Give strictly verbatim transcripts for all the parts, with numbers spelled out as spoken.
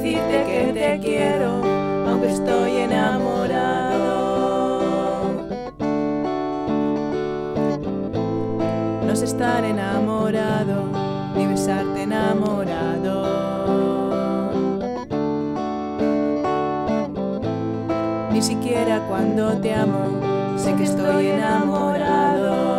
decirte que te quiero, aunque estoy enamorado. No sé estar enamorado, ni besarte enamorado. Ni siquiera cuando te amo, sé que estoy enamorado.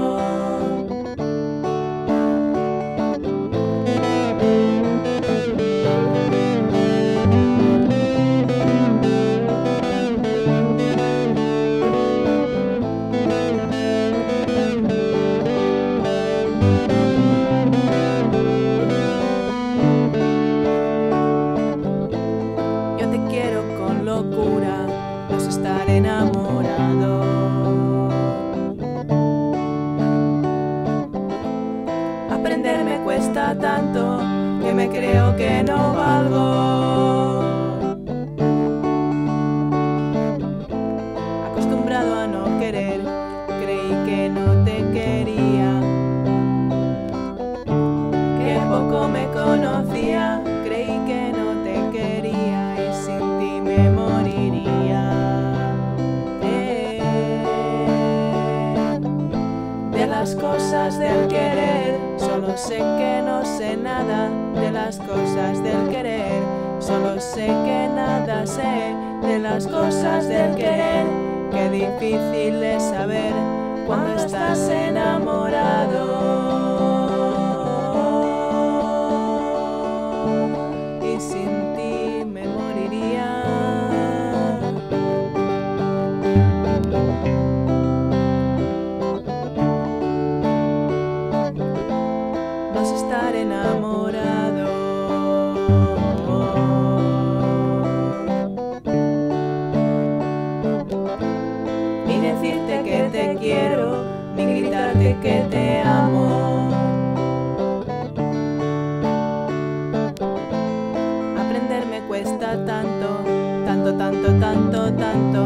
Yo te quiero con locura, no sé estar enamorado. Aprender me cuesta tanto que me creo que no valgo. Acostumbrado a no querer, creí que no te quería. Que poco me conocía, creí que no te quería y sin ti me moriría. Eh, de las cosas del querer, solo sé que no sé nada. De las cosas del querer, solo sé que nada sé. De las cosas del querer, qué difícil es saber cuando estás enamorado. Y sin ti me moriría. No sé estar enamorado. Ni decirte que te quiero, ni gritarte que te amo. Aprender me cuesta tanto, tanto, tanto, tanto, tanto.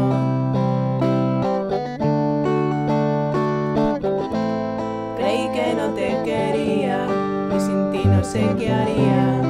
Creí que no te quería y sin ti no sé qué haría.